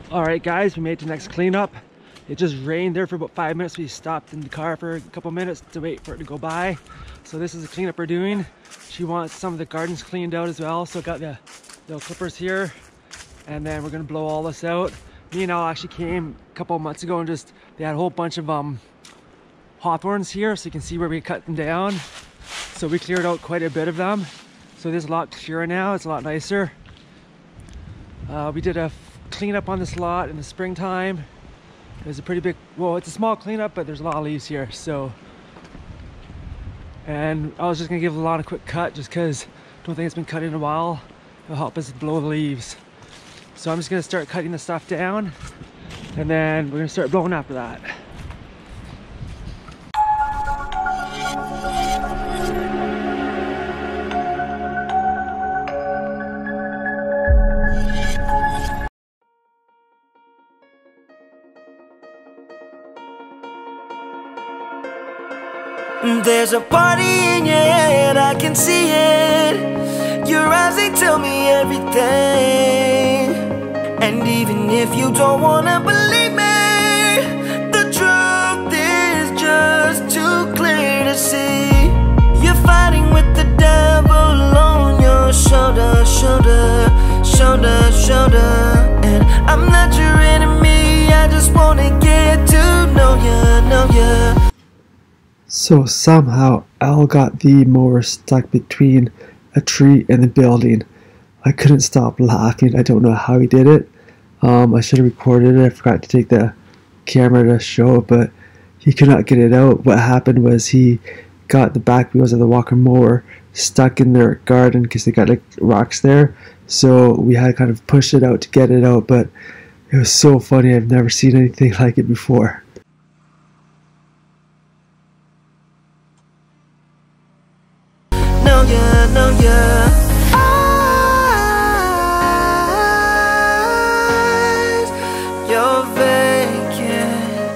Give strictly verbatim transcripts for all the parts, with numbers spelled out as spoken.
Alright guys, we made the next cleanup. It just rained there for about five minutes. We stopped in the car for a couple minutes to wait for it to go by. So this is the cleanup we're doing. She wants some of the gardens cleaned out as well. So got the little clippers here. And then we're gonna blow all this out. Me and Al actually came a couple of months ago and just, they had a whole bunch of um, hawthorns here. So you can see where we cut them down. So we cleared out quite a bit of them. So this is a lot clearer now, it's a lot nicer. Uh, we did a cleanup on this lot in the springtime. It was a pretty big, well, it's a small cleanup, but there's a lot of leaves here, so. And I was just gonna give the lawn a quick cut just because I don't think it's been cut in a while. It'll help us blow the leaves. So I'm just gonna start cutting the stuff down and then we're gonna start blowing after that. There's a party in your head, I can see it. Your eyes, they tell me everything. And even if you don't wanna believe me, the truth is just too clear to see. You're fighting with the devil on your shoulder, shoulder, shoulder, shoulder. And I'm not your enemy, I just wanna get to know ya, know ya. So somehow Al got the mower stuck between a tree and the building. I couldn't stop laughing. I don't know how he did it. Um, I should have recorded it. I forgot to take the camera to show it, but he could not get it out. What happened was he got the back wheels of the walker mower stuck in their garden because they got like rocks there. So we had to kind of push it out to get it out, but it was so funny. I've never seen anything like it before. Yeah, no, yeah. Eyes, you're vacant.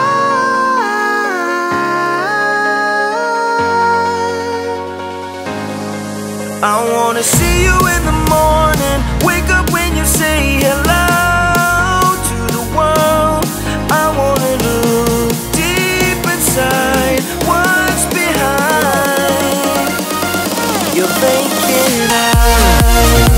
Eyes. I wanna see you in the morning. Wake up when you say hello to the world. I wanna look deep inside what's behind your vacant eyes.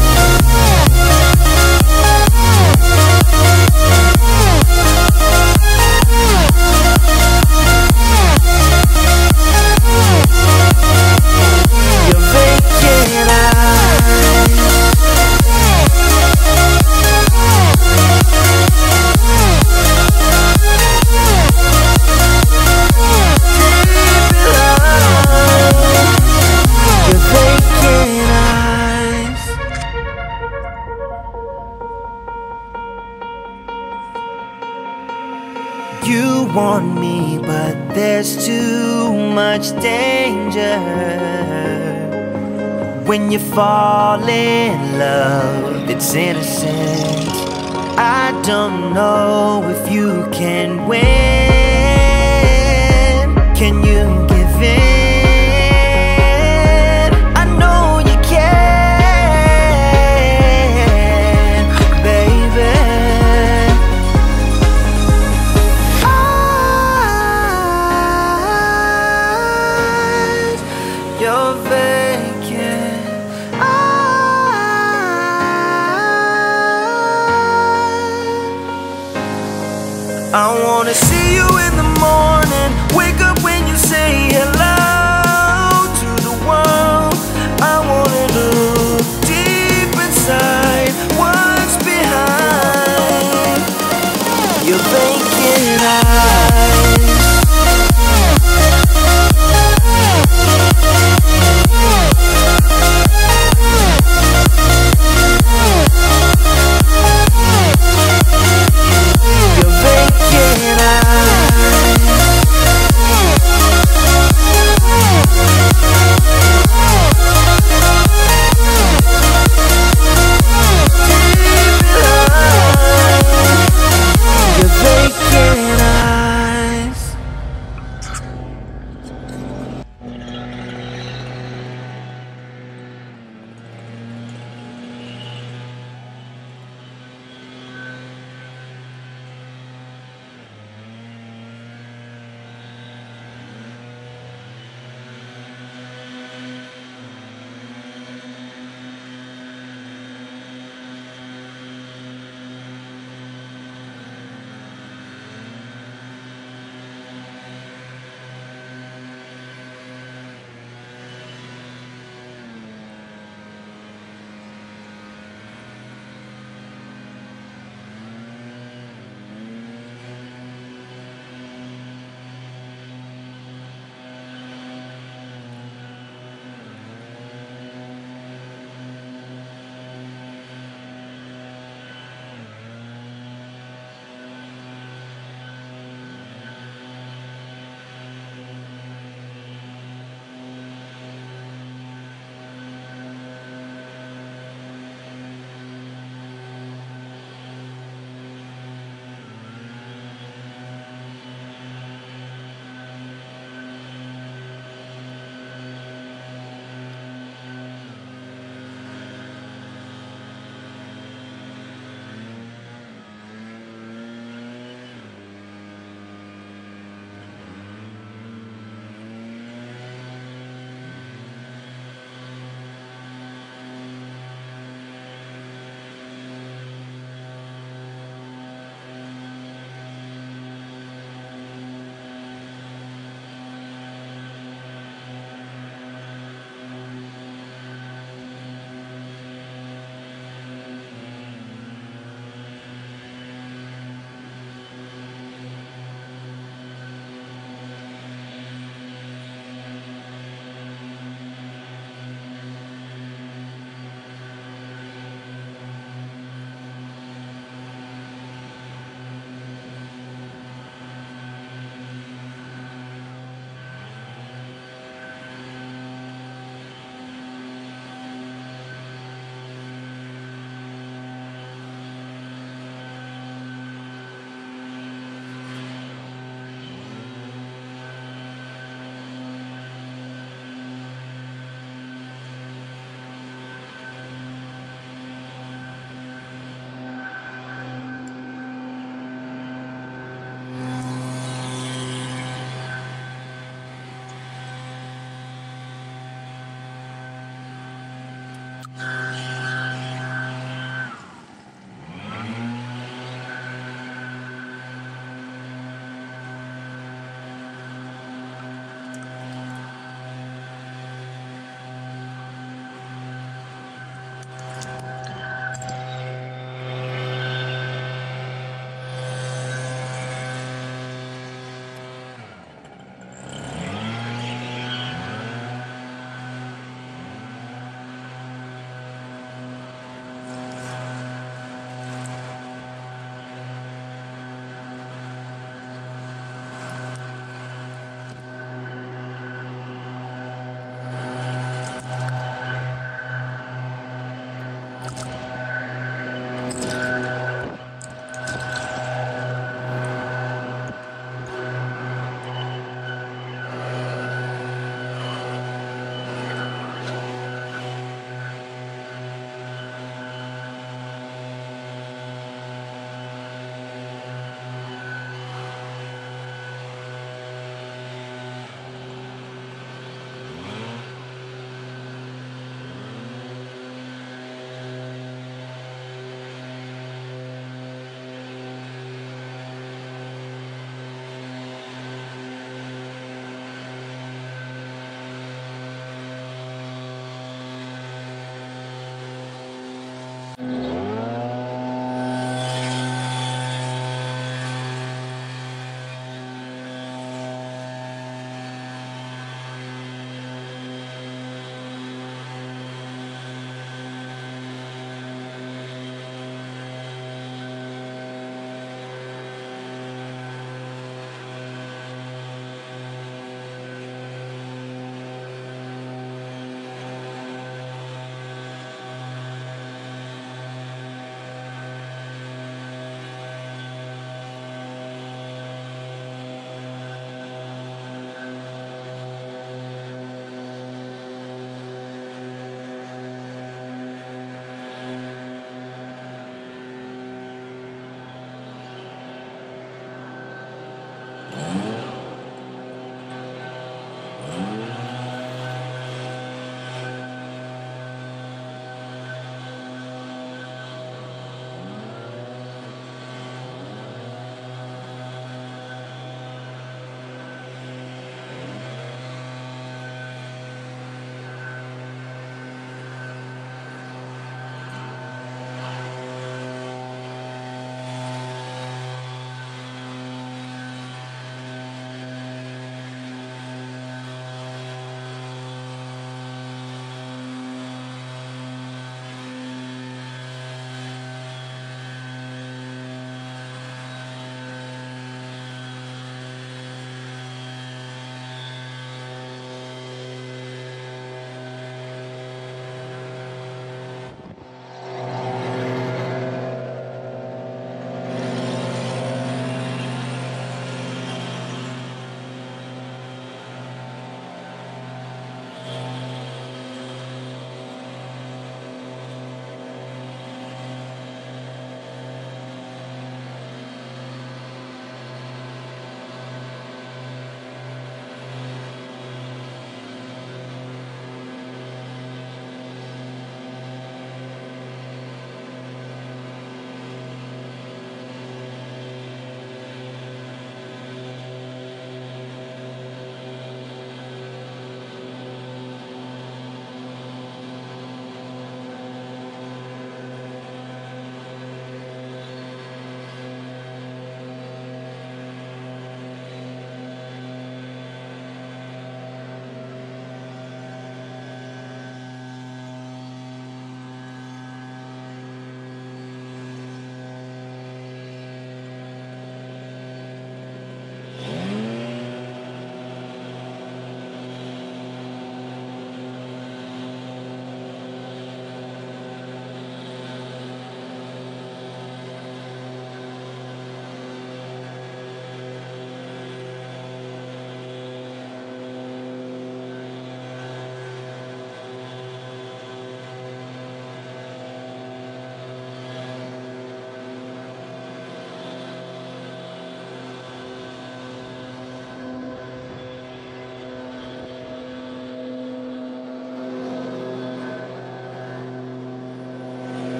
Your vacant eyes. Your vacant eyes. You want me, but there's too much danger. When you fall in love, it's innocent. I don't know if you can win. Can you give in? I wanna see you in the morning. Wake up when you say hello to the world. I wanna look deep inside what's behind your vacant eyes. Your vacant eyes.